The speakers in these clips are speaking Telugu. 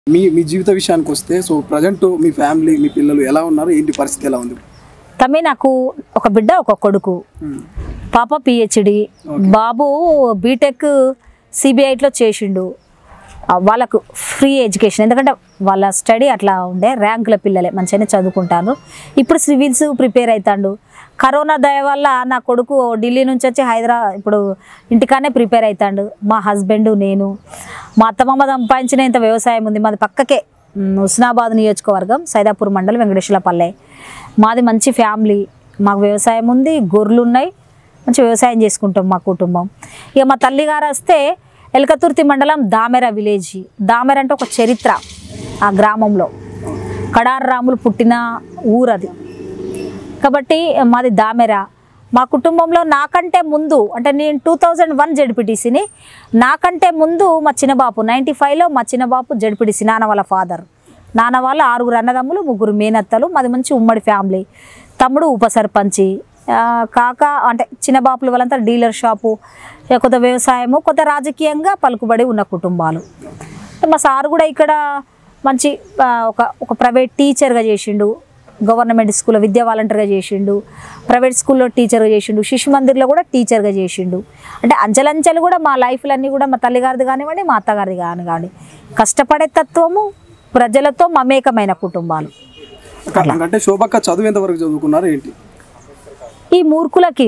మీ మీ జీవిత విషయానికి వస్తే సో ప్రజెంట్ మీ ఫ్యామిలీ మీ పిల్లలు ఎలా ఉన్నారు ఏంటి పరిస్థితి ఎలా ఉంది తమ్మి నాకు ఒక బిడ్డ ఒక కొడుకు పాప పిహెచ్డి బాబు బీటెక్ సిబిఐలో చేసిండు వాళ్ళకు ఫ్రీ ఎడ్యుకేషన్ ఎందుకంటే వాళ్ళ స్టడీ అట్లా ఉండే ర్యాంకుల పిల్లలే మంచిగానే చదువుకుంటాను ఇప్పుడు సివిల్స్ ప్రిపేర్ అవుతాడు కరోనా దయ వల్ల నా కొడుకు ఢిల్లీ నుంచి వచ్చి హైదరాబాద్ ఇప్పుడు ఇంటికానే ప్రిపేర్ అవుతాడు మా హస్బెండ్ నేను మా అత్తమామ సంపాదించిన ఇంత వ్యవసాయం ఉంది మాది పక్కకే హుస్నాబాద్ నియోజకవర్గం సైదాపూర్ మండలం వెంకటేశ్వరపల్లె మాది మంచి ఫ్యామిలీ మాకు వ్యవసాయం ఉంది గొర్రెలు ఉన్నాయి మంచి వ్యవసాయం చేసుకుంటాం మా కుటుంబం ఇక మా తల్లిగారు వస్తే ఎల్కతుర్తి మండలం దామెర విలేజ్ దామెర అంటే ఒక చరిత్ర ఆ గ్రామంలో కడార్ రాములు పుట్టిన ఊరు అది కాబట్టి మాది దామెర మా కుటుంబంలో నాకంటే ముందు అంటే నేను 2001 జడ్పీటీసీని నాకంటే ముందు మా చిన్నబాపు 95లో మా చిన్నబాపు జడ్పీటీసీ నాన్న వాళ్ళ ఫాదర్ నాన్న వాళ్ళ 6 అన్నదమ్ములు 3 మేనత్తలు మాది మంచి ఉమ్మడి ఫ్యామిలీ తమ్ముడు ఉప సర్పంచి కాక అంటే చిన్నబాపుల వాళ్ళంతా డీలర్ షాపు కొంత వ్యవసాయము కొంత రాజకీయంగా పలుకుబడి ఉన్న కుటుంబాలు మా సారు కూడా ఇక్కడ మంచి ఒక ప్రైవేట్ టీచర్గా చేసిండు గవర్నమెంట్ స్కూల్లో విద్యా వాలంటీర్గా చేసిండు ప్రైవేట్ స్కూల్లో టీచర్గా చేసిండు శిశు మందిర్లో కూడా టీచర్గా చేసిండు అంటే అంచెలంచెలు కూడా మా లైఫ్లన్నీ కూడా మా తల్లిగారిది కానివ్వండి మా అత్తగారిది కానివ్వండి కష్టపడే తత్వము ప్రజలతో మమేకమైన కుటుంబాలు అంటే శోభక్క చదువు ఎంతవరకు చదువుకున్నారు ఏంటి ఈ మూర్ఖులకి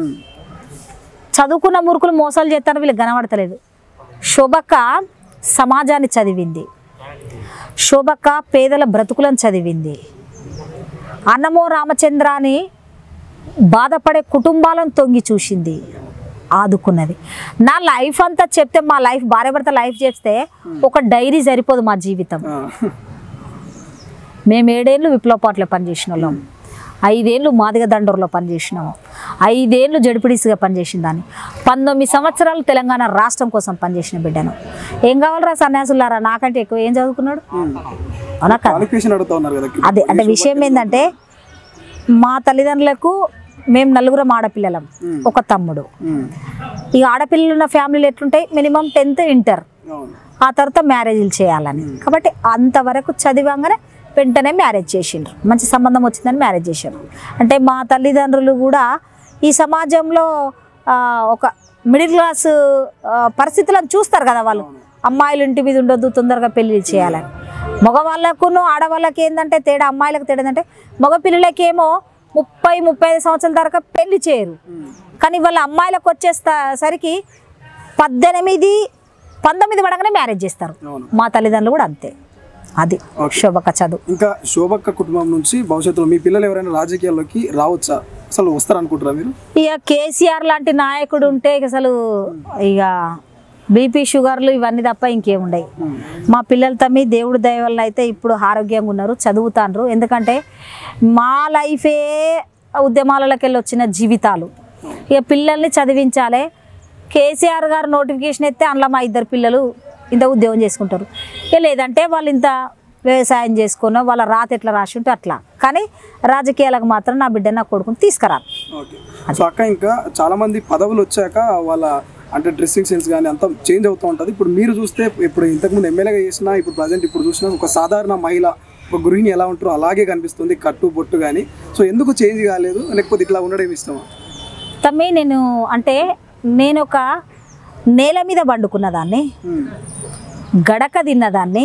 చదువుకున్న మూర్ఖులు మోసాలు చేస్తారు వీళ్ళకి కనబడతలేదు శోభక్క సమాజాన్ని చదివింది శోభక్క పేదల బ్రతుకులను చదివింది అన్నమో రామచంద్రాని బాధపడే కుటుంబాలను తొంగి చూసింది ఆదుకున్నది నా లైఫ్ అంతా చెప్తే మా లైఫ్ భార్య భర్త లైఫ్ చెప్తే ఒక డైరీ సరిపోదు మా జీవితం మేము 7 ఏళ్ళు విప్లవ పార్టీలో పనిచేసిన వాళ్ళం 5 ఏళ్ళు మాదిగ దండూరులో పనిచేసినాము 5 ఏళ్ళు జడ్పీటీసీగా పనిచేసిన దాన్ని 19 సంవత్సరాలు తెలంగాణ రాష్ట్రం కోసం పనిచేసిన బిడ్డను ఏం కావాలరా సన్యాసులారా నాకంటే ఎక్కువ ఏం చదువుకున్నాడు అవునా అదే అంటే విషయం ఏంటంటే మా తల్లిదండ్రులకు మేము 4 ఆడపిల్లలం ఒక తమ్ముడు ఈ ఆడపిల్లలు ఉన్న ఫ్యామిలీలు ఎట్లుంటాయి మినిమం 10th ఇంటర్ ఆ తర్వాత మ్యారేజ్లు చేయాలని కాబట్టి అంతవరకు చదివంగానే వెంటనే మ్యారేజ్ చేసిండ్రు మంచి సంబంధం వచ్చిందని మ్యారేజ్ చేశారు అంటే మా తల్లిదండ్రులు కూడా ఈ సమాజంలో ఒక మిడిల్ క్లాస్ పరిస్థితులను చూస్తారు కదా వాళ్ళు అమ్మాయిలు ఇంటి మీద ఉండొద్దు తొందరగా పెళ్లి చేయాలని మగవాళ్ళకును ఆడవాళ్ళకి ఏంటంటే తేడా అమ్మాయిలకు తేడా ఏంటంటే మగపిల్లలకేమో 30-35 సంవత్సరాల దాకా పెళ్లి చేయరు కానీ వాళ్ళ అమ్మాయిలకు వచ్చేసరికి 18-19 పడగానే మ్యారేజ్ చేస్తారు మా తల్లిదండ్రులు కూడా అంతే అది శోభక్క చదువు ఇంకా శోభక్క కుటుంబం నుంచి భవిష్యత్తులో మీ పిల్లలు ఎవరైనా రాజకీయాల్లోకి రావచ్చా అసలు వస్తారనుకుంటారా మీరు ఇక కేసీఆర్ లాంటి నాయకుడు ఉంటే అసలు ఇక బీపీ షుగర్లు ఇవన్నీ తప్ప ఇంకేముండయి మా పిల్లలు తమ్మి దేవుడి దయ వల్ల అయితే ఇప్పుడు ఆరోగ్యంగా ఉన్నారు చదువుతాండ్రు ఎందుకంటే మా లైఫే ఉద్యమాలలోకి వెళ్ళి వచ్చిన జీవితాలు ఇక పిల్లల్ని చదివించాలి కేసీఆర్ గారు నోటిఫికేషన్ ఇస్తే అందులో మా 2 పిల్లలు ఇంత ఉద్యోగం చేసుకుంటారు ఇక లేదంటే వాళ్ళు ఇంత వ్యవసాయం చేసుకున్న వాళ్ళ రాత ఎట్లా రాసి ఉంటే అట్లా కానీ రాజకీయాలకు మాత్రం నా బిడ్డ నా కొడుకుని తీసుకురాను అక్క ఇంకా చాలా మంది పదవులు వచ్చాక వాళ్ళ అంటే డ్రెస్సింగ్ సెన్స్ కానీ అంతా చేంజ్ అవుతూ ఉంటుంది ఇప్పుడు మీరు చూస్తే ఇప్పుడు ఇంతకుముందు ఎమ్మెల్యేగా చేసినా ఇప్పుడు ప్రజెంట్ ఇప్పుడు చూసినా ఒక సాధారణ మహిళ ఒక గృహిణి ఎలా ఉంటారో అలాగే కనిపిస్తుంది కట్టు బొట్టు కానీ సో ఎందుకు చేంజ్ కాలేదు లేకపోతే ఇట్లా ఉండడం ఇష్టమా తమ్మి నేను ఒక నేల మీద వండుకున్న దాన్ని గడక తిన్నదాన్ని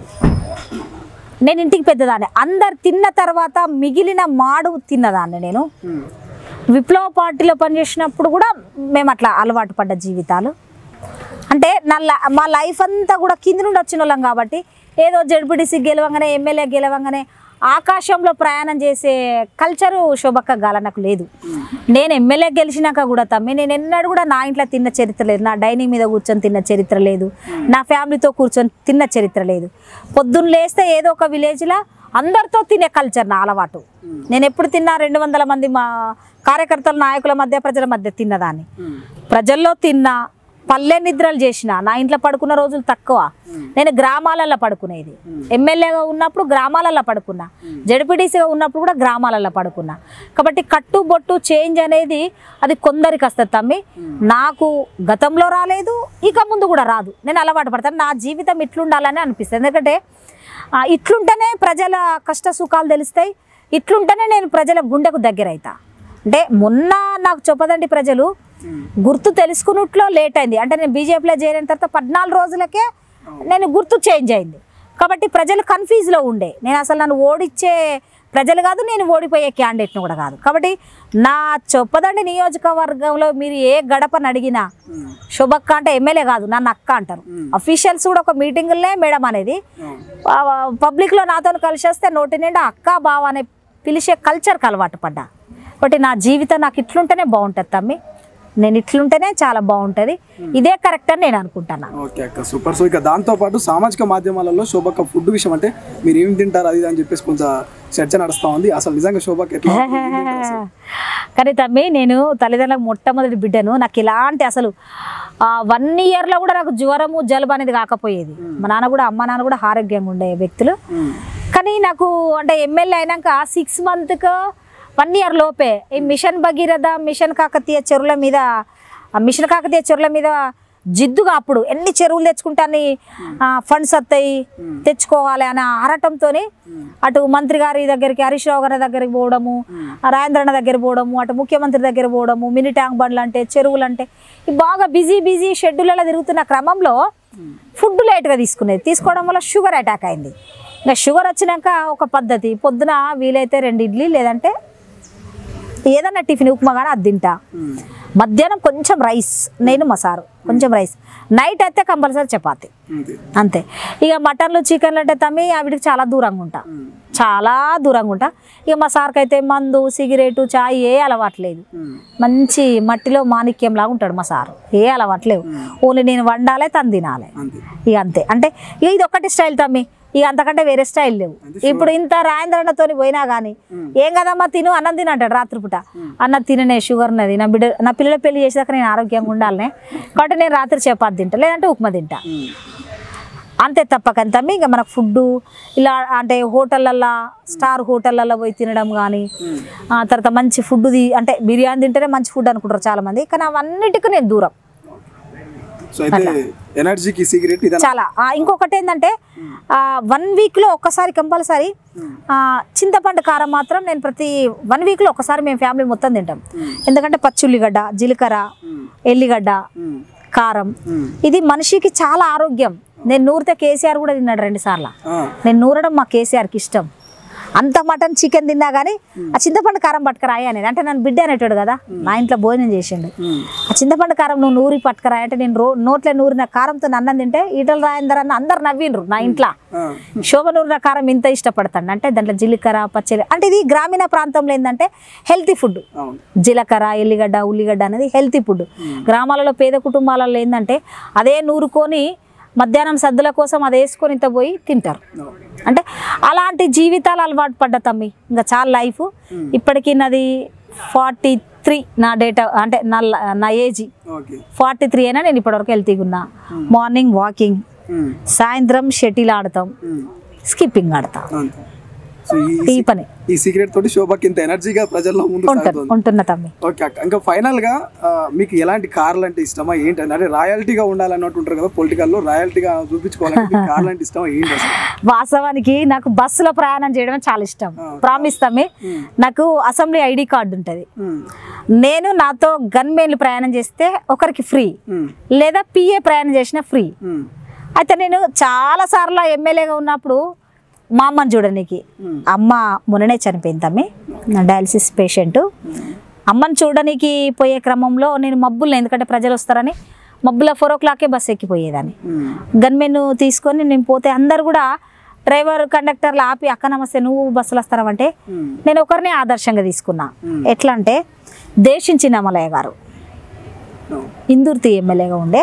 నేను ఇంటికి పెద్దదాన్ని అందరు తిన్న తర్వాత మిగిలిన మాడు తిన్నదాన్ని నేను విప్లవ పార్టీలో పనిచేసినప్పుడు కూడా మేము అట్లా అలవాటు పడ్డ జీవితాలు అంటే మా లైఫ్ అంతా కూడా కింది నుండి వచ్చిన వాళ్ళం కాబట్టి ఏదో జడ్పీటీసీ గెలవంగానే ఎమ్మెల్యే గెలవంగానే ఆకాశంలో ప్రయాణం చేసే కల్చరు శోభక్క గాలనకు లేదు నేను ఎమ్మెల్యే గెలిచినాక కూడా తమ్మి నేను ఎన్నడూ కూడా నా ఇంట్లో తిన్న చరిత్ర లేదు నా డైనింగ్ మీద కూర్చొని తిన్న చరిత్ర లేదు నా ఫ్యామిలీతో కూర్చొని తిన్న చరిత్ర లేదు పొద్దున్న లేస్తే ఏదో ఒక విలేజ్లో అందరితో తినే కల్చర్ నా అలవాటు నేను ఎప్పుడు తిన్నా 200 మంది మా కార్యకర్తల నాయకుల మధ్య ప్రజల మధ్య తిన్నదాన్ని ప్రజల్లో తిన్నా పల్లె నిద్రలు చేసిన, నా ఇంట్లో పడుకున్న రోజులు తక్కువ. నేను గ్రామాలలో పడుకునేది. ఎమ్మెల్యేగా ఉన్నప్పుడు గ్రామాలలో పడుకున్నా, జడ్పీటీసీగా ఉన్నప్పుడు కూడా గ్రామాలలో పడుకున్నా. కాబట్టి కట్టుబొట్టు చేంజ్ అనేది అది కొందరికి వస్తుంది తమ్మి. నాకు గతంలో రాలేదు, ఇక ముందు కూడా రాదు. నేను అలవాటు పడతాను. నా జీవితం ఇట్లుండాలని అనిపిస్తుంది. ఎందుకంటే ఇట్లుంటేనే ప్రజల కష్ట సుఖాలు తెలుస్తాయి, ఇట్లుంటేనే నేను ప్రజల గుండెకు దగ్గర అవుతా. అంటే మొన్న నాకు చెప్పదండి ప్రజలు గుర్తు తెలుసుకున్నట్లో లేట్ అయింది. అంటే నేను బీజేపీలో చేరిన తర్వాత 14 రోజులకే నేను గుర్తు చేంజ్ అయింది. కాబట్టి ప్రజలు కన్ఫ్యూజ్లో ఉండే. నేను అసలు నన్ను ఓడించే ప్రజలు కాదు, నేను ఓడిపోయే క్యాండిడేట్ని కూడా కాదు. కాబట్టి నా చొప్పదండి నియోజకవర్గంలో మీరు ఏ గడపని అడిగినా శోభక్క అంటే ఎమ్మెల్యే కాదు, నన్ను అక్క అంటారు. అఫీషియల్స్ కూడా ఒక మీటింగులనే మేడం అనేది, పబ్లిక్లో నాతో కలిసి వస్తే నోటి నిండా అక్క బావ అనే పిలిచే కల్చర్కి అలవాటు పడ్డా. కాబట్టి నా జీవితం నాకు ఇట్లుంటేనే బాగుంటుంది తమ్మి, నేను ఇట్లుంటేనే చాలా బాగుంటుంది, ఇదే కరెక్ట్ అని నేను అనుకుంటున్నాను. ఓకే అక్క, సూపర్. సో ఇక దాంతోపాటు సామాజిక మాధ్యమాలలో శోభక్క ఫుడ్ విషయం అంటే మీరు ఏమి తింటారు అది అని చెప్పేసి కొంచెం చర్చ నడుస్తూ ఉంది. అసలు నిజంగా శోభక్క ఎట్లా? కానీ తమ్మి నేను తల్లిదండ్రులకు మొట్టమొదటి బిడ్డను. నాకు ఇలాంటి అసలు 1 ఇయర్లో కూడా నాకు జ్వరము జలుబు అనేది కాకపోయేది. మా నాన్న కూడా అమ్మ నాన్న కూడా ఆరోగ్యంగా ఉండే వ్యక్తులు. కానీ నాకు అంటే ఎమ్మెల్యే అయినాక 6 మంత్కు 1 ఇయర్ లోపే ఈ మిషన్ భగీరథ, మిషన్ కాకతీయ చెరువుల మీద జిద్దుగా అప్పుడు ఎన్ని చెరువులు తెచ్చుకుంటాని ఫండ్స్ వస్తాయి తెచ్చుకోవాలి అనే ఆరాటంతో అటు మంత్రి గారి దగ్గరికి, హరీష్ రావు గారి దగ్గరికి పోవడము, రాజేంద్రన్న దగ్గర పోవడము, అటు ముఖ్యమంత్రి దగ్గర పోవడము, మినీ ట్యాంక్ బండ్లు అంటే చెరువులు అంటే బాగా బిజీ షెడ్యూల్లో తిరుగుతున్న క్రమంలో ఫుడ్ లేట్గా తీసుకోవడం వల్ల షుగర్ అటాక్ అయింది. ఇంకా షుగర్ వచ్చినాక ఒక పద్ధతి, పొద్దున వీలైతే 2 ఇడ్లీ లేదంటే ఏదన్నా టిఫిన్ ఉప్మా కానీ అది తింటా. మధ్యాహ్నం కొంచెం రైస్, నేను మా సారు కొంచెం రైస్, నైట్ అయితే కంపల్సరీ చపాతి అంతే. ఇక మటన్లు చికెన్లు అంటే తమ్మి వీటికి చాలా దూరంగా ఉంటా. ఇక మా సార్కి అయితే మందు సిగరెటు చాయ్ ఏ అలవాట్లేదు. మంచి మట్టిలో మాణిక్యం లాగా ఉంటాడు మా సారు, ఏ అలవాట్లేవు. ఓన్లీ నేను వండాలి తను తినాలి, ఇక అంతే. అంటే ఇక ఇది ఒక్కటి స్టైల్ తమ్మి, ఇక అంతకంటే వేరే స్టైల్ లేవు. ఇప్పుడు ఇంత రాజేంద్రన్నతో పోయినా కానీ ఏం కదమ్మా తిను, అన్నం తిని అంటాడు రాత్రిపూట. అన్నం తిననే షుగర్ ఉన్నది, నా పిల్లల పెళ్లి చేసాక నేను ఆరోగ్యంగా ఉండాలనే, కాబట్టి నేను రాత్రి చపాతి తింటా లేదంటే ఉప్మా తింటా అంతే తప్పకంత. ఇంకా మనకు ఫుడ్ ఇలా అంటే హోటళ్ళల్లో, స్టార్ హోటళ్ళల్లో పోయి తినడం కానీ, తర్వాత మంచి ఫుడ్ అంటే బిర్యానీ తింటేనే మంచి ఫుడ్ అనుకుంటారు చాలా మంది, కానీ అవన్నిటికీ నేను దూరం. చాలా. ఇంకొకటి ఏంటంటే 1 వీక్లో ఒక్కసారి కంపల్సరీ చింతపండు కారం మాత్రం నేను ప్రతి 1 వీక్లో ఒక్కసారి మేము ఫ్యామిలీ మొత్తం తింటాం. ఎందుకంటే పచ్చుల్లిగడ్డ, జీలకర్ర, ఎల్లిగడ్డ, కారం ఇది మనిషికి చాలా ఆరోగ్యం. నేను నూరితే కేసీఆర్ కూడా తిన్నాడు 2 సార్లు. నేను నూరడం మా కేసీఆర్కి ఇష్టం. అంత మటన్ చికెన్ తిన్నా కానీ ఆ చింతపండు కారం పట్టుకరాయి అనేది, అంటే నన్ను బిడ్డ అనేటాడు కదా, నా ఇంట్లో భోజనం చేసిండు. ఆ చింతపండు కారం నువ్వు నూరి పట్టుకరాయి అంటే నేను నోట్లో నూరిన కారంతో అన్నం తింటే ఈటల రాజేందర్ అన్న అందరు నవ్విండ్రు నా ఇంట్లో. శోభ నూరిన కారం ఇంత ఇష్టపడతాడు అంటే దాంట్లో జీలకర్ర పచ్చడి అంటే ఇది గ్రామీణ ప్రాంతంలో ఏంటంటే హెల్తీ ఫుడ్. జీలకర్ర, ఎల్లిగడ్డ, ఉల్లిగడ్డ అనేది హెల్తీ ఫుడ్. గ్రామాలలో పేద కుటుంబాలలో ఏంటంటే అదే నూరుకొని మధ్యాహ్నం సద్దుల కోసం అది వేసుకొని ఇంత పోయి తింటారు. అంటే అలాంటి జీవితాలు అలవాటు పడ్డా తమ్మి. ఇంకా చాలా లైఫ్. ఇప్పటికీ నాది 43 నా డేట్, అంటే నా ఏజ్ 43 అయినా నేను ఇప్పటివరకు హెల్తీగా ఉన్నా. మార్నింగ్ వాకింగ్, సాయంత్రం షటిల్ ఆడతాం, స్కిప్పింగ్ ఆడతాం. ఈ పని ఈ సీక్రెట్ తోటి శోభకి ఇంత ఎనర్జీగా ప్రజల్లో ముందు ఉంటున్నా తమ్మి. ఓకే అక్క, ఇంకా ఫైనల్ గా మీకు ఎలాంటి కార్లు అంటే ఇష్టమా ఏంటి? అంటే రాయల్టీగా ఉండాలన్నట్టు ఉంటారు కదా పొలిటికల్లో, రాయల్టీగా చూపించుకోవాలంటే కార్లు అంటే ఇష్టమా ఏంటి? వాస్తవానికి నాకు బస్సులో ప్రయాణం చేయడం చాలా ఇష్టం. ప్రామిస్ తమ్మి, నాకు అసెంబ్లీ ఐడి కార్డు ఉంటుంది. నేను నాతో గన్మెన్లు ప్రయాణం చేస్తే ఒకరికి ఫ్రీ, లేదా పిఏ ప్రయాణం చేసిన ఫ్రీ. అయితే నేను చాలా సార్లు ఎమ్మెల్యేగా ఉన్నప్పుడు మా అమ్మని చూడడానికి, అమ్మ మొన్ననే చనిపోయింది తమ్మి, డయాలసిస్ పేషెంట్. అమ్మని చూడడానికి పోయే క్రమంలో నేను మబ్బుల్లో, ఎందుకంటే ప్రజలు వస్తారని మబ్బుల 4 o'clockకే బస్సు ఎక్కిపోయేదాన్ని. గన్మెన్ తీసుకొని నేను పోతే అందరు కూడా డ్రైవర్ కండక్టర్లు ఆపి అక్క నమస్తే నువ్వు బస్సులు వస్తారంటే నేను ఒకరిని ఆదర్శంగా తీసుకున్నా. ఎట్లా అంటే దేశించిన మలయ్య గారు ఇందుర్తి ఎమ్మెల్యేగా ఉండే,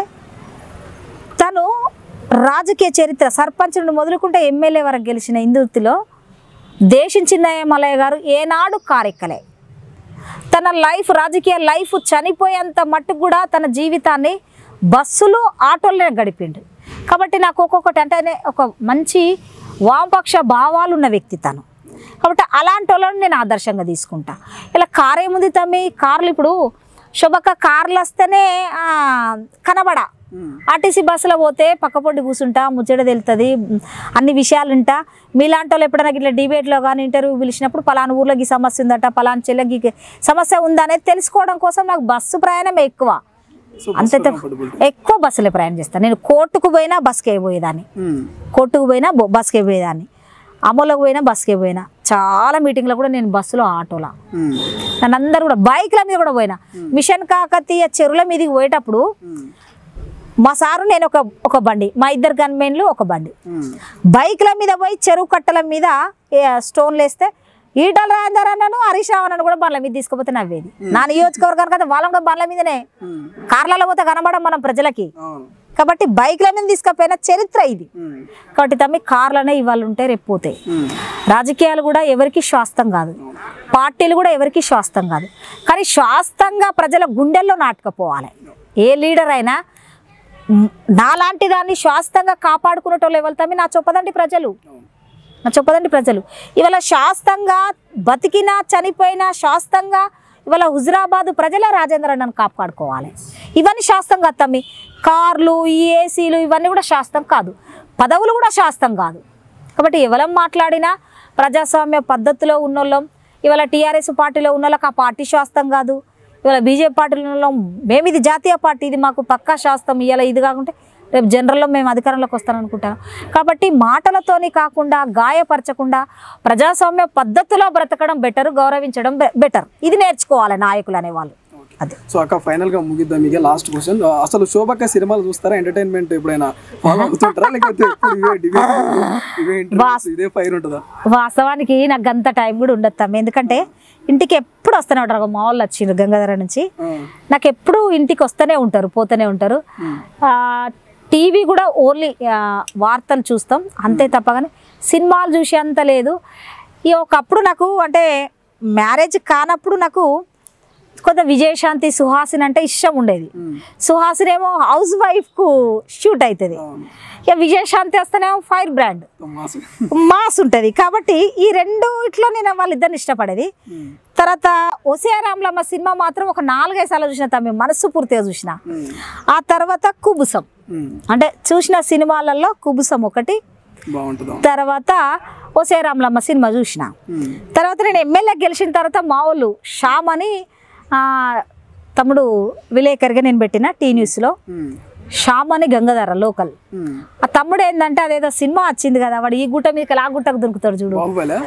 తను రాజకీయ చరిత్ర సర్పంచ్ నుండి మొదలుకుంటే ఎమ్మెల్యే వరకు గెలిచిన ఇందుర్తిలో దేశించిన మలయ్య గారు ఏనాడు కారెక్కలే. తన లైఫ్, రాజకీయ లైఫ్ చనిపోయేంత మట్టుకు కూడా తన జీవితాన్ని బస్సులు ఆటోలనే గడిపిండు. కాబట్టి నాకు ఒక్కొక్కటి అంటే ఒక మంచి వామపక్ష భావాలు ఉన్న వ్యక్తి తను. కాబట్టి అలాంటి వాళ్ళని నేను ఆదర్శంగా తీసుకుంటా. ఇలా కారు ఏముంది తమ్మి, కార్లు ఇప్పుడు శోభక్క కార్లు వస్తేనే కనబడా. ఆర్టీసీ బస్సులో పోతే పక్కపొండి కూర్చుంటా, ముచ్చట తెలుస్తుంది, అన్ని విషయాలు ఉంటా. మీలాంటి వాళ్ళు ఎప్పుడైనా ఇట్లా డిబేట్లో కానీ ఇంటర్వ్యూ పిలిచినప్పుడు పలానా ఊర్లోకి ఈ సమస్య ఉందట, పలానా చెల్లెకి సమస్య ఉందనేది తెలుసుకోవడం కోసం నాకు బస్సు ప్రయాణం ఎక్కువ. అంతే ఎక్కువ బస్సులో ప్రయాణం చేస్తాను. నేను కోర్టుకు పోయినా బస్కే పోయేదాన్ని, కోర్టుకు పోయినా బస్కే పోయేదాన్ని, అమలుకు పోయినా బస్కే పోయినా, చాలా మీటింగ్లో కూడా నేను బస్సులో ఆటోలా. నన్ను అందరూ కూడా బైక్ల మీద కూడా పోయినా. మిషన్ కాకతీయ చెరువుల మీదకి పోయేటప్పుడు మా సారు నేను ఒక బండి, మా ఇద్దరు గన్మెన్లు ఒక బండి, బైక్ల మీద పోయి చెరువు కట్టల మీద స్టోన్లు వేస్తే ఈటల రాజేందర్ అన్నను హరీష్ రావు అన్నను కూడా బండ్ల మీద తీసుకుపోతే నవ్వేది. నా నియోజకవర్గానికి కదా వాళ్ళ కూడా బండ్ల మీదనే, కార్లలో పోతే కనబడం మనం ప్రజలకి. కాబట్టి బైక్ల మీద తీసుకపోయిన చరిత్ర ఇది. కాబట్టి తమ్మి కార్లనే ఇవాళ ఉంటే రేపు పోతాయి. రాజకీయాలు కూడా ఎవరికి శాస్త్రం కాదు, పార్టీలు కూడా ఎవరికి శాస్త్రం కాదు. కానీ శాస్త్రంగా ప్రజల గుండెల్లో నాటుకపోవాలి. ఏ లీడర్ అయినా నాలాంటి దాన్ని శాస్త్రంగా కాపాడుకునేటోళ్ళు ఎవరు తమ్మి? నా చొప్పదండి ప్రజలు, నా చొప్పదండి ప్రజలు. ఇవాళ శాస్త్రంగా బతికినా చనిపోయినా శాస్త్రంగా ఇవాళ హుజురాబాద్ ప్రజల రాజేంద్ర అన్నను కాపాడుకోవాలి. ఇవన్నీ శాస్త్రం కాదు తమ్మి. కార్లు, ఈ ఏసీలు ఇవన్నీ కూడా శాస్త్రం కాదు, పదవులు కూడా శాస్త్రం కాదు. కాబట్టి ఎవరం మాట్లాడినా ప్రజాస్వామ్య పద్ధతిలో ఉన్నోళ్ళం. ఇవాళ టీఆర్ఎస్ పార్టీలో ఉన్నోళ్ళకి ఆ పార్టీ శాస్త్రం కాదు, ఇవాళ బీజేపీ పార్టీలో మేము ఇది జాతీయ పార్టీ, ఇది మాకు పక్కా శాస్త్రం. ఇవాళ ఇది కాకుంటే రేపు జనరల్లో మేము అధికారంలోకి వస్తాననుకుంటాను. కాబట్టి మాటలతోని కాకుండా గాయపరచకుండా ప్రజాస్వామ్య పద్ధతిలో బ్రతకడం బెటర్, గౌరవించడం బెటర్. ఇది నేర్చుకోవాలి నాయకులు అనేవాళ్ళు. అదే. సో అక్క ఫైనల్గా ముగిద్దాం. మీకు లాస్ట్ క్వశ్చన్, అసలు శోభక్క సినిమాలు చూస్తారా? ఎంటర్టైన్మెంట్ ఎప్పుడైనా ఫాలో అవుతుంటారా, లేకపోతే ఇదే ఫైర్ ఉంటుందా? వాస్తవానికి నాకు అంత టైం కూడా ఉండదు తమ్మి. ఎందుకంటే ఇంటికి ఎప్పుడు వస్తూనే ఉంటారు. మా వాళ్ళు వచ్చిండ్రు గంగాధర నుంచి, నాకు ఎప్పుడు ఇంటికి వస్తూనే ఉంటారు, పోతూనే ఉంటారు. టీవీ కూడా ఓన్లీ వార్తలు చూస్తాం అంతే తప్ప, కానీ సినిమాలు చూసే అంత లేదు. ఒకప్పుడు నాకు అంటే మ్యారేజ్ కానప్పుడు నాకు కొంత విజయశాంతి, సుహాసిని అంటే ఇష్టం ఉండేది. సుహాసిని ఏమో హౌస్ వైఫ్కు షూట్ అవుతుంది, ఇక విజయశాంతి వస్తేనేమో ఫైర్ బ్రాండ్ మాస్ ఉంటుంది. కాబట్టి ఈ రెండు ఇట్లా నేను వాళ్ళిద్దరిని ఇష్టపడేది. తర్వాత ఒసే రామ్లమ్మ సినిమా మాత్రం ఒక 4-5 సార్లు చూసిన తమ్మి, మనస్సు పూర్తిగా చూసిన. ఆ తర్వాత కుబుసం, అంటే చూసిన సినిమాలలో కుబుసం ఒకటి, తర్వాత ఒసే రామ్లమ్మ సినిమా చూసిన. తర్వాత నేను ఎమ్మెల్యే గెలిచిన తర్వాత మా వాళ్ళు శ్యామ్ అని తమ్ముడు విలేకరిగా నేను పెట్టిన టీ న్యూస్లో, శ్యామ్ అని గంగాధర లోకల్. ఆ తమ్ముడు ఏంటంటే అదేదో సినిమా వచ్చింది కదా, వాడు ఈ గుట్ట మీద ఆ గుట్టకు దొరుకుతాడు చూడు,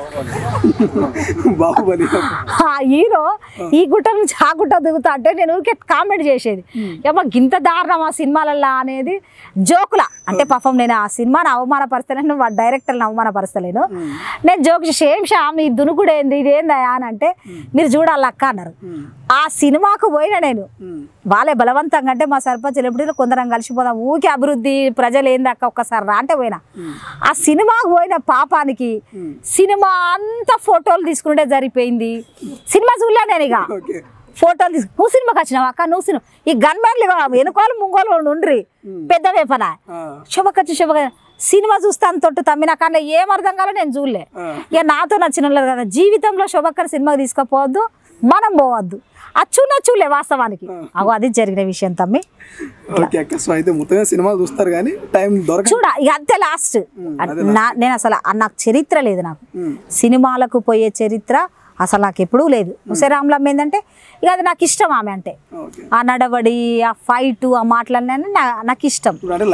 ఆ హీరో ఈ గుట్ట నుంచి ఆ గుట్ట దిగుతా అంటే నేను ఊరికే కామెంట్ చేసేది, ఏమో గింత దారుణం ఆ సినిమాలల్లో అనేది జోకులా. అంటే పాపం నేను ఆ సినిమాని అవమానపరచలేను, డైరెక్టర్ని అవమానపరచలేను. నేను జోక్ చేసి ఏం శ్యామ్ ఈ దునుకుడు ఏంది, ఇదేందా అని అంటే మీరు చూడాలక్క అన్నారు. ఆ సినిమాకు పోయినా నేను, వాళ్ళే బలవంతంగా అంటే మా సర్పంచ్ ఎప్పుడు కొందరం కలిసిపోదాం ఊరికి అభివృద్ధి ప్రజలు ఏంది అక్క ఒక్కసారి రా అంటే పోయినా. ఆ సినిమాకు పోయిన పాపానికి సినిమా అంతా ఫోటోలు తీసుకుంటే జరిపోయింది. సినిమా చూడలే నేను, ఇక ఫోటోలు తీసుకు నువ్వు సినిమాకి వచ్చినావు అక్క, నువ్వు సినిమా ఈ గన్మెన్లు వెనుకోలు ముంగోలు ఉండ్రి పెద్ద వేపన శుభకచ్చి శుభ సినిమా చూస్తాను తొట్టు తమ్మి, నాకు అన్న ఏం అర్థం కాలో నేను చూడలే. ఇక నాతో నచ్చిన వాళ్ళు కదా, జీవితంలో శుభకర్ సినిమాకి తీసుకుపోవద్దు, మనం పోవద్దు, అచ్చు నచ్చులే వాస్తవానికి. అగో అది జరిగిన విషయం తమ్మి. సినిమా చూస్తారు కానీ టైం దొరకదు చూడ, ఇక అంతే లాస్ట్. నేను అసలు నాకు చరిత్ర లేదు, నాకు సినిమాలకు పోయే చరిత్ర అసలు నాకు ఎప్పుడూ లేదు. ఒసే రామ్లమ్మ ఏంటంటే ఇక అది నాకు ఇష్టం, ఆమె అంటే ఆ నడవడి, ఆ ఫైట్, ఆ మాటలన్నీ నాకు ఇష్టం.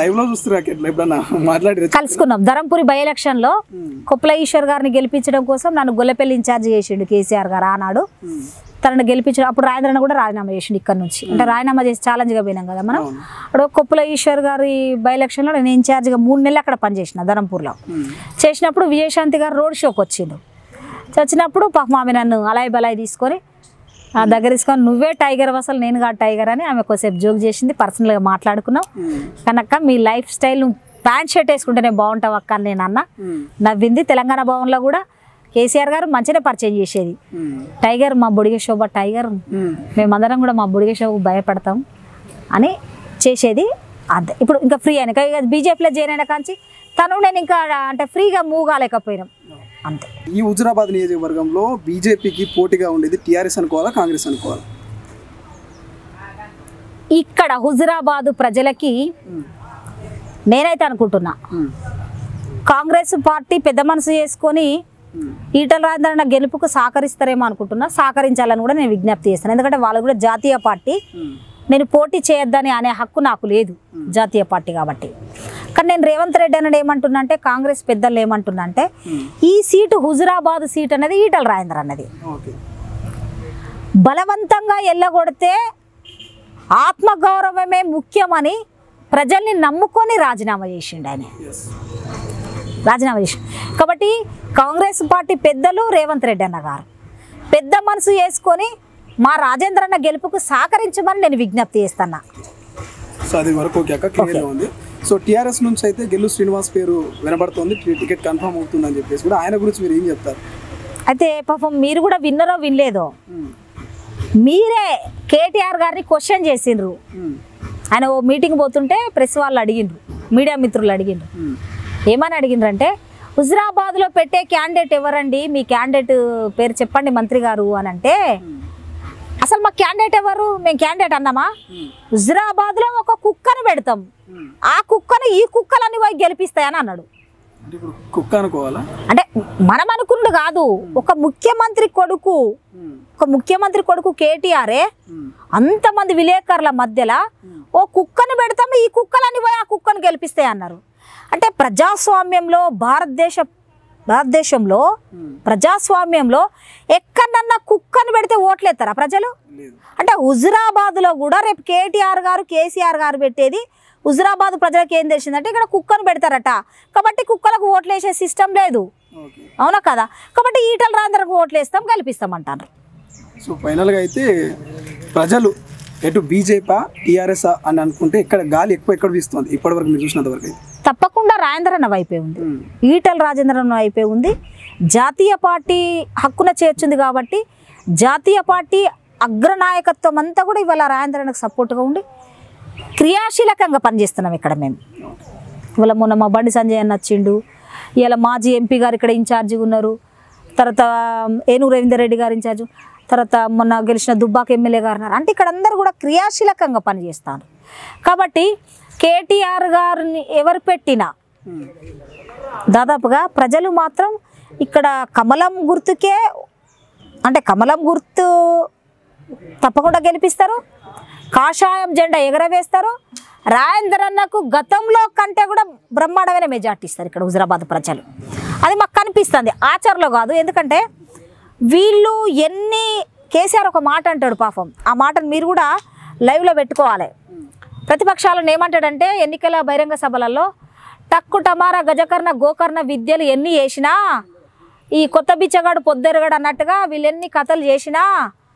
కలుసుకున్నాం ధరంపూరి బై ఎలక్షన్ లో, కొప్పుల ఈశ్వర్ గారిని గెలిపించడం కోసం నన్ను గొల్లపల్లి ఇన్ఛార్జ్ చేసిండు కేసీఆర్ గారు ఆనాడు. తనను గెలిపించడం అప్పుడు రాజేంద్రన్న కూడా రాజీనామా చేసిండు ఇక్కడ నుంచి, అంటే రాజీనామా చేసి ఛాలెంజ్గా పోయినాం కదా మనం. అప్పుడు కొప్పుల ఈశ్వర్ గారి బై ఎలక్షన్లో నేను ఇన్ఛార్జ్గా 3 నెలలు అక్కడ పనిచేసిన ధరంపూర్లో. చేసినప్పుడు విజయశాంతి గారు రోడ్ షోకి వచ్చిండు. వచ్చినప్పుడు పాపం ఆమె నన్ను అలాయి బలాయి తీసుకొని దగ్గర తీసుకొని నువ్వే టైగర్ అసలు నేను కాదు టైగర్ అని ఆమె కొద్దిసేపు జోక్ చేసింది, పర్సనల్గా మాట్లాడుకున్నాం. కనుక మీ లైఫ్ స్టైల్ నువ్వు ప్యాంట్ షర్ట్ వేసుకుంటేనే బాగుంటావు అక్క అని నేను అన్న. నవ్వింది. తెలంగాణ భవన్లో కూడా కేసీఆర్ గారు మంచిగా పరిచయం చేసేది, టైగర్ మా బొడిగ శోభ టైగర్, మేమందరం కూడా మా బొడిగ శోభకు భయపడతాం అని చేసేది అంతే. ఇప్పుడు ఇంకా ఫ్రీ అయినా బీజేపీలో జాయిన్ అయినా కాంచి తను నేను ఇంకా అంటే ఫ్రీగా మూవ్ కాలేకపోయినాం అంతే. ఈ హుజురాబాద్ నియోజకవర్గంలో బీజేపీకి పోటీగా ఉండేది టీఆర్ఎస్ అనుకోవాలా, కాంగ్రెస్ అనుకోవాలా? ఇక్కడ హుజురాబాదు ప్రజలకి నేనైతే అనుకుంటున్నా కాంగ్రెస్ పార్టీ పెద్ద మనసు చేసుకొని ఈటల రాజేంద్ర గెలుపుకు సహకరిస్తారేమో అనుకుంటున్నా. సహకరించాలని కూడా నేను విజ్ఞప్తి చేస్తాను. ఎందుకంటే వాళ్ళు కూడా జాతీయ పార్టీ, నేను పోటీ చేయొద్దని అనే హక్కు నాకు లేదు జాతీయ పార్టీ కాబట్టి. కానీ నేను రేవంత్ రెడ్డి అన్నాడు ఏమంటున్నా అంటే, కాంగ్రెస్ పెద్దలు ఏమంటున్నా అంటే, ఈ సీటు హుజురాబాద్ సీట్ అనేది ఈటల రాజేంద్ర అన్నది బలవంతంగా ఎల్లగొడితే ఆత్మగౌరవమే ముఖ్యమని ప్రజల్ని నమ్ముకొని రాజీనామా చేసిండు ఆయన. రాజీనామా చేసి కాబట్టి కాంగ్రెస్ పార్టీ పెద్దలు రేవంత్ రెడ్డి అన్న గారు పెద్ద మనసు చేసుకొని మా రాజేంద్ర అన్న గెలుపుకు సహకరించమని నేను విజ్ఞప్తి చేస్తున్నా. సో అది వరకు ఓకే అక్క, క్లియర్గా ఉంది. సో టీఆర్ఎస్ నుంచి అయితే గెల్లు శ్రీనివాస్ పేరు వినబడుతుంది, టికెట్ కన్ఫర్మ్ అవుతుందని చెప్పేసి కూడా ఆయన గురించి మీరు ఏం చెప్తారు? అయితే పాపం మీరు కూడా విన్నరో వినలేదో, మీరే కేటీఆర్ గారిని క్వశ్చన్ చేసిండ్రు. ఆయన ఓ మీటింగ్ పోతుంటే ప్రెస్ వాళ్ళు అడిగిండ్రు, మీడియా మిత్రులు అడిగిండ్రు. ఏమని అడిగిండ్రంటే, హుజురాబాద్లో పెట్టే క్యాండిడేట్ ఎవరండి, మీ క్యాండిడేట్ పేరు చెప్పండి మంత్రి గారు అని అంటే, అసలు మా క్యాండిడేట్ ఎవరు, మేము క్యాండిడేట్ అన్నామా? హుజురాబాద్లో ఒక కుక్కను పెడతాం, ఆ కుక్కను ఈ కుక్కలన్నీ పోయి గెలిపిస్తాయని అన్నాడు. కుక్క అనుకోవాలా అంటే మనం అనుకున్నాడు కాదు, ఒక ముఖ్యమంత్రి కొడుకు కేటీఆరే అంతమంది విలేకరుల మధ్యలో ఓ కుక్కను పెడతాము, ఈ కుక్కలన్నీ పోయి ఆ కుక్కను గెలిపిస్తాయి అన్నారు. అంటే భారతదేశంలో ప్రజాస్వామ్యంలో ఎక్కడన్నా కుక్కను పెడితే ఓట్లేస్తారా ప్రజలు? అంటే హుజురాబాద్లో కూడా రేపు కేసీఆర్ గారు పెట్టేది హుజురాబాద్ ప్రజలకు ఏం తెలిసిందంటే ఇక్కడ కుక్కను పెడతారట, కాబట్టి కుక్కలకు ఓట్లు వేసే సిస్టమ్ లేదు, అవునా కదా? కాబట్టి ఈటల రాజేంద్రకు ఓట్లు వేస్తాం, గెలిపిస్తాం అంటారు. సో ఫైనల్గా అయితే ప్రజలు ఎటు బీజేపీ టీఆర్ఎస్ అని అనుకుంటే ఇక్కడ గాలి ఎక్కడ వీస్తుంది ఇప్పటివరకు మీరు చూసినంత వరకు? తప్పకుండా రాజేంద్రన్న వైపే ఉంది, ఈటల రాజేంద్రన్న వైపే ఉంది. జాతీయ పార్టీ హక్కున చేర్చుంది కాబట్టి జాతీయ పార్టీ అగ్రనాయకత్వం అంతా కూడా ఇవాళ రాజేంద్రన్నకు సపోర్ట్గా ఉండి క్రియాశీలకంగా పనిచేస్తున్నాం ఇక్కడ మేము. ఇవాళ మొన్న మా బండి సంజయ్ అన్న వచ్చిండు, ఇవాళ మాజీ ఎంపీ గారు ఇక్కడ ఇన్ఛార్జిగా ఉన్నారు, తర్వాత ఏనూరు రవీందర్ రెడ్డి గారు ఇన్ఛార్జు, తర్వాత మొన్న గెలిచిన దుబ్బాక ఎమ్మెల్యే గారు ఉన్నారు. అంటే ఇక్కడ అందరూ కూడా క్రియాశీలకంగా పనిచేస్తారు. కాబట్టి కేటీఆర్ గారిని ఎవరు పెట్టినా దాదాపుగా ప్రజలు మాత్రం ఇక్కడ కమలం గుర్తుకే, అంటే కమలం గుర్తు తప్పకుండా గెలిపిస్తారు, కాషాయం జెండా ఎగరవేస్తారు. రాజేంద్రన్నకు గతంలో కంటే కూడా బ్రహ్మాండమైన మెజార్టీ ఇస్తారు ఇక్కడ హుజురాబాద్ ప్రజలు. అది మాకు కనిపిస్తుంది, ఆచరణలో కాదు. ఎందుకంటే వీళ్ళు కేసీఆర్ ఒక మాట అంటాడు పాపం, ఆ మాటను మీరు కూడా లైవ్లో పెట్టుకోవాలి. ప్రతిపక్షాలను ఏమంటాడంటే, ఎన్నికల బహిరంగ సభలలో టక్కు టమారా గజకర్ణ గోకర్ణ విద్యలు ఎన్ని చేసినా, ఈ కొత్త బిచ్చగాడు పొద్దెరగాడు అన్నట్టుగా వీళ్ళు ఎన్ని కథలు చేసినా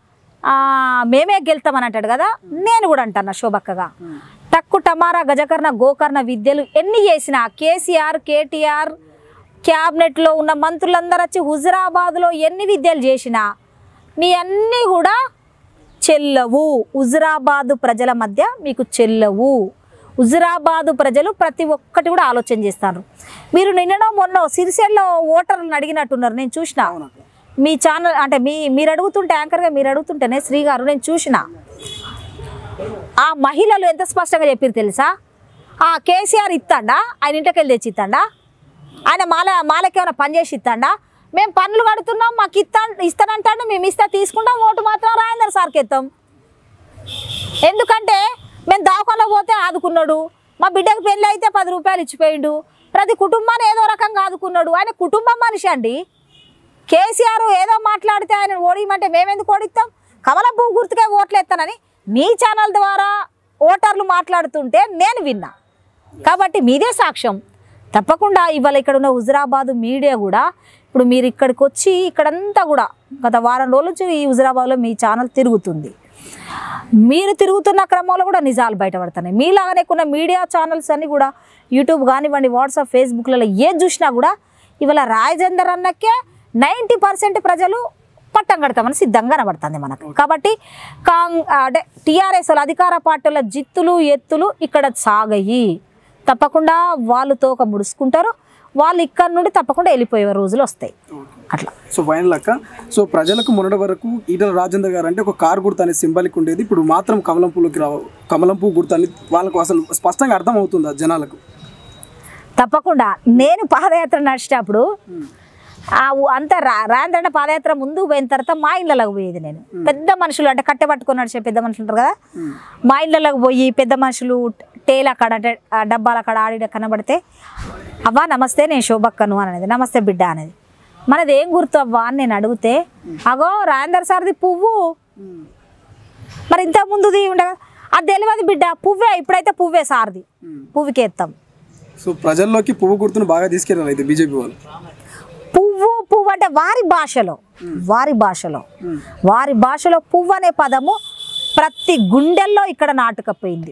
మేమే గెలుతామని అంటాడు కదా. నేను కూడా అంటాను శోభక్కగా, టక్కు టమారా గజకర్ణ గోకర్ణ విద్యలు ఎన్ని చేసినా కేటీఆర్ క్యాబినెట్లో ఉన్న మంత్రులందరూ వచ్చి హుజురాబాద్లో ఎన్ని విద్యలు చేసినా మీ అన్నీ కూడా చెల్లవు. హుజురాబాదు ప్రజల మధ్య మీకు చెల్లవు. హుజురాబాదు ప్రజలు ప్రతి ఒక్కటి కూడా ఆలోచన చేస్తారు. మీరు నిన్ననో మొన్న సిరిసిల్లో ఓటర్లను అడిగినట్టున్నారు, నేను చూసిన మీ ఛానల్, అంటే మీరు అడుగుతుంటే యాంకర్గా మీరు అడుగుతుంటేనే శ్రీ గారు నేను చూసిన. ఆ మహిళలు ఎంత స్పష్టంగా చెప్పారు తెలుసా? ఆ కేసీఆర్ ఇస్తాడా, ఆయన ఇంటికి వెళ్ళి తెచ్చి ఇస్తాడా, ఆయన మాలకేమైనా పని చేసి ఇస్తాడా, మేము పనులు కడుతున్నాం మాకు ఇస్తానంటాడు, మేము తీసుకుంటాం, ఓటు మాత్రం రాజేంద్ర సార్కి ఇస్తాం. ఎందుకంటే మేము దావకాలో పోతే ఆదుకున్నాడు, మా బిడ్డకు పెళ్ళి అయితే 10 రూపాయలు ఇచ్చిపోయిండు, ప్రతి కుటుంబాన్ని ఏదో రకంగా ఆదుకున్నాడు. ఆయన కుటుంబం మనిషి అండి. కేసీఆర్ ఏదో మాట్లాడితే ఆయన ఓడియమంటే మేమెందుకు ఓడిస్తాం? కమలం పువ్వు గుర్తుకే ఓట్లు ఎత్తానని మీ ఛానల్ ద్వారా ఓటర్లు మాట్లాడుతుంటే నేను విన్నా. కాబట్టి మీదే సాక్ష్యం. తప్పకుండా ఇవాళ ఇక్కడ ఉన్న హుజురాబాదు మీడియా కూడా ఇప్పుడు మీరు ఇక్కడికి వచ్చి ఇక్కడంతా కూడా గత వారం రోజుల నుంచి ఈ హుజురాబాద్లో మీ ఛానల్ తిరుగుతుంది. మీరు తిరుగుతున్న క్రమంలో కూడా నిజాలు బయటపడుతున్నాయి. మీలాగానే కొన్ని మీడియా ఛానల్స్ అన్నీ కూడా యూట్యూబ్ కానివ్వండి, వాట్సాప్, ఫేస్బుక్లలో ఏది చూసినా కూడా ఇవాళ రాజేందర్ అన్నకే 90% ప్రజలు పట్టం కడతామని సిద్ధంగా కనబడుతుంది మనకు. కాబట్టి అంటే టీఆర్ఎస్ వాళ్ళు అధికార పార్టీల జిత్తులు ఎత్తులు ఇక్కడ సాగయి. తప్పకుండా వాళ్ళు తోక ముడుచుకుంటారు, వాళ్ళు ఇక్కడ నుండి తప్పకుండా వెళ్ళిపోయే రోజులు వస్తాయి అట్లా. సో ఫైనల్ అక్క, సో ప్రజలకు మొన్నటి వరకు ఈటల రాజేందర్ గారు అంటే ఒక కారు గుర్తు అనేది సింబాలిక్ ఉండేది, ఇప్పుడు మాత్రం కమలం పువ్వు గుర్తు అని వాళ్ళకు అసలు స్పష్టంగా అర్థం అవుతుందా జనాలకు? తప్పకుండా. నేను పాదయాత్ర నడిచేటప్పుడు అంత రాంద్రన్న పాదయాత్ర ముందు పోయిన తర్వాత మా ఇళ్ళలోకి పోయేది నేను. పెద్ద మనుషులు అంటే కట్టె పట్టుకొని నడిచే పెద్ద మనుషులు ఉంటారు కదా, మా ఇళ్ళలోకి పోయి పెద్ద మనుషులు టేల అక్కడ అంటే డబ్బాల అక్కడ ఆడి కనబడితే అవ్వా నమస్తే నేను శోభక్కను అనేది, నమస్తే బిడ్డ అనేది. మనది ఏం గుర్తు అవ్వా అని నేను అడిగితే అగో రాజేందర్ సార్ది పువ్వు, మరి ఇంత ముందుది ఉండగా అది తెలియదు బిడ్డ, పువ్వే ఇప్పుడైతే పువ్వే సార్ది, పువ్వుకి ఎత్తాం. సో ప్రజల్లోకి పువ్వు గుర్తును బాగా తీసుకెళ్ళాలి అయితే బీజేపీ వాళ్ళు. పువ్వు అంటే వారి భాషలో పువ్వు అనే పదము ప్రతి గుండెల్లో ఇక్కడ నాటుకపోయింది.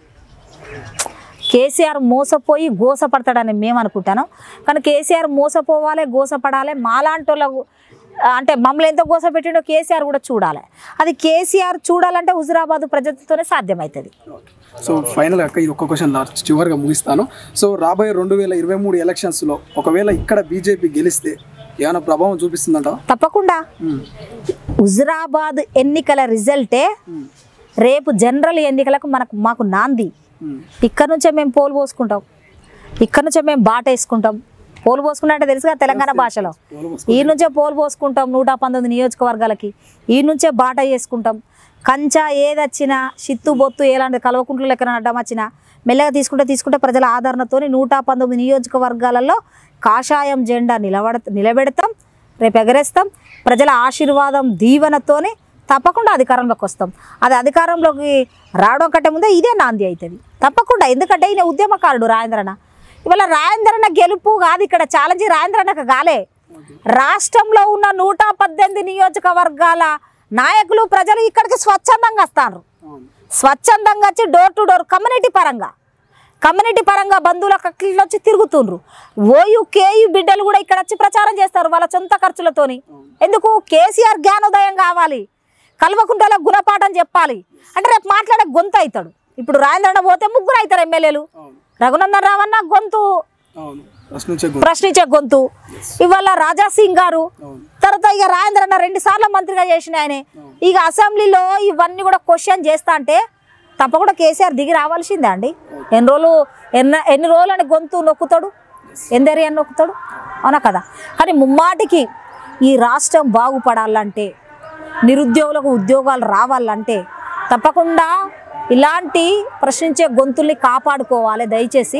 కేసీఆర్ మోసపోయి గోసపడతాడని మేము అనుకుంటాను, కానీ కేసీఆర్ మోసపోవాలి గోసపడాలి. మాలాంటి వాళ్ళకు అంటే మమ్మల్ని ఎంత గోస పెట్టిండో కేసీఆర్ కూడా చూడాలి. అది కేసీఆర్ చూడాలంటే హుజురాబాద్ ప్రజలతోనే సాధ్యమవుతుంది. సో ఫైనల్ అక్క ఇది ఒక్క క్వశ్చన్ చివరిగా ముగిస్తాను. సో రాబోయే 2023 ఎలక్షన్స్లో ఒకవేళ ఇక్కడ బీజేపీ గెలిస్తే ఏమైనా ప్రభావం చూపిస్తుందంట? తప్పకుండా. హుజురాబాద్ ఎన్నికల రిజల్టే రేపు జనరల్ ఎన్నికలకు మాకు నాంది. ఇక్కడ నుంచే మేము పోలు పోసుకుంటాం, ఇక్కడ నుంచే మేము బాట వేసుకుంటాం. పోలు పోసుకుంటా అంటే తెలుసుగా తెలంగాణ భాషలో, ఈ నుంచే పోలు పోసుకుంటాం 119 నియోజకవర్గాలకి, ఈ నుంచే బాట చేసుకుంటాం. కంచా ఏదొచ్చినా చిత్తు బొత్తు ఎలాంటి కలవకుంట్ల లెక్కన అడ్డం వచ్చినా మెల్లగా తీసుకుంటే ప్రజల ఆదరణతో 119 నియోజకవర్గాలలో కాషాయం జెండా నిలబెడతాం, రేపు ఎగరేస్తాం. ప్రజల ఆశీర్వాదం దీవెనతోనే తప్పకుండా అధికారంలోకి వస్తాం. అది అధికారంలోకి రావడం కంటే ముందే ఇదే నాంది అవుతుంది తప్పకుండా. ఎందుకంటే ఈయన ఉద్యమకారుడు రాజేంద్రన్న. ఇవాళ రాజేంద్రన్న గెలుపు కాదు ఇక్కడ ఛాలెంజ్, రాజేంద్రన్నకు కాలే, రాష్ట్రంలో ఉన్న 118 నియోజకవర్గాల నాయకులు ప్రజలు ఇక్కడికి స్వచ్ఛందంగా వస్తారు. స్వచ్ఛందంగా వచ్చి డోర్ టు డోర్ కమ్యూనిటీ పరంగా బంధువుల కట్లలో వచ్చి తిరుగుతుండ్రు. ఓయు కేయు బిడ్డలు కూడా ఇక్కడ వచ్చి ప్రచారం చేస్తారు వాళ్ళ సొంత ఖర్చులతోని. ఎందుకు? కేసీఆర్ జ్ఞానోదయం కావాలి, కల్వకుంటలో గుణపాఠం చెప్పాలి అంటే రేపు మాట్లాడే గొంతు అవుతాడు. ఇప్పుడు రాజేంద్రన్న పోతే 3 అవుతారు ఎమ్మెల్యేలు, రఘునందన్ రావన్న గొంతు ప్రశ్నించే గొంతు, ఇవాళ రాజా సింగ్ గారు, తర్వాత ఇక రాజేంద్రన్న 2 సార్లు మంత్రిగా చేసిన ఆయనే. ఇక అసెంబ్లీలో ఇవన్నీ కూడా క్వశ్చన్ చేస్తా అంటే తప్పకుండా కేసీఆర్ దిగి రావాల్సిందే అండి. ఎన్ని రోజులు అని గొంతు నొక్కుతాడు, ఎందరి అని నొక్కుతాడు, అవునా కదా? కానీ ముమ్మాటికి ఈ రాష్ట్రం బాగుపడాలంటే, నిరుద్యోగులకు ఉద్యోగాలు రావాలంటే తప్పకుండా ఇలాంటి ప్రశ్నించే గొంతుల్ని కాపాడుకోవాలి. దయచేసి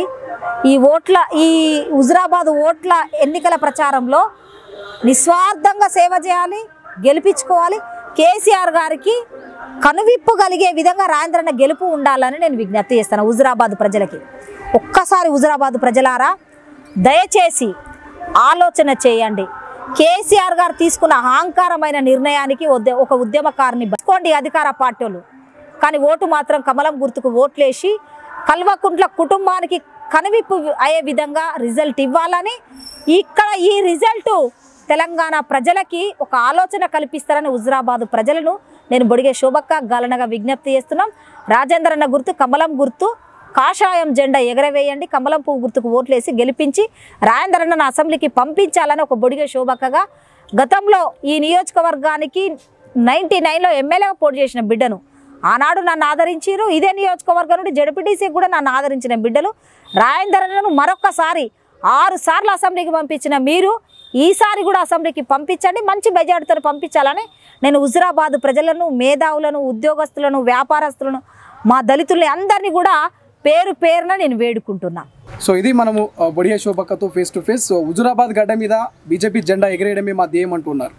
ఈ హుజురాబాద్ ఓట్ల ఎన్నికల ప్రచారంలో నిస్వార్థంగా సేవ చేయాలి, గెలిపించుకోవాలి. కేసీఆర్ గారికి కనువిప్పు కలిగే విధంగా రాజేంద్రన్న గెలుపు ఉండాలని నేను విజ్ఞప్తి చేస్తాను హుజురాబాద్ ప్రజలకి. ఒక్కసారి హుజురాబాద్ ప్రజలారా దయచేసి ఆలోచన చేయండి. కేసీఆర్ గారు తీసుకున్న అహంకారమైన నిర్ణయానికి ఒక ఉద్యమకారిని బతుకోండి అధికార పార్టీలు, కానీ ఓటు మాత్రం కమలం గుర్తుకు ఓట్లేసి కల్వకుంట్ల కుటుంబానికి కనువిప్పు అయ్యే విధంగా రిజల్ట్ ఇవ్వాలని, ఇక్కడ ఈ రిజల్ట్ తెలంగాణ ప్రజలకి ఒక ఆలోచన కల్పిస్తారని హుజురాబాద్ ప్రజలను నేను బొడిగే శోభక్క గాలనగా విజ్ఞప్తి చేస్తున్నాం. రాజేంద్రన్న గుర్తు కమలం గుర్తు, కాషాయం జెండా ఎగరవేయండి, కమలం పువ్వు గుర్తుకు ఓట్లేసి గెలిపించి రాజేంద్రన్న అసెంబ్లీకి పంపించాలని ఒక బొడిగే శోభక్కగా, గతంలో ఈ నియోజకవర్గానికి 99లో ఎమ్మెల్యేగా పోటీ చేసిన బిడ్డను, ఆనాడు నన్ను ఆదరించారు. ఇదే నియోజకవర్గం నుండి జడ్పీటీసీ కూడా నన్ను ఆదరించిన బిడ్డలు. రాజేంద్రన్నను మరొక్కసారి 6 సార్లు అసెంబ్లీకి పంపించిన మీరు ఈసారి కూడా అసెంబ్లీకి పంపించండి, మంచి మెజార్టీతో పంపించాలని నేను హుజురాబాద్ ప్రజలను, మేధావులను, ఉద్యోగస్తులను, వ్యాపారస్తులను, మా దళితుల్ని అందరినీ కూడా పేరు పేరున నేను వేడుకుంటున్నా. సో ఇది మనము బొడిగే శోభక్కతో face to face. So Huzurabad గడ్డ మీద బీజేపీ జెండా ఎగరేయడమే మా ధ్యేయం అంటున్నారు.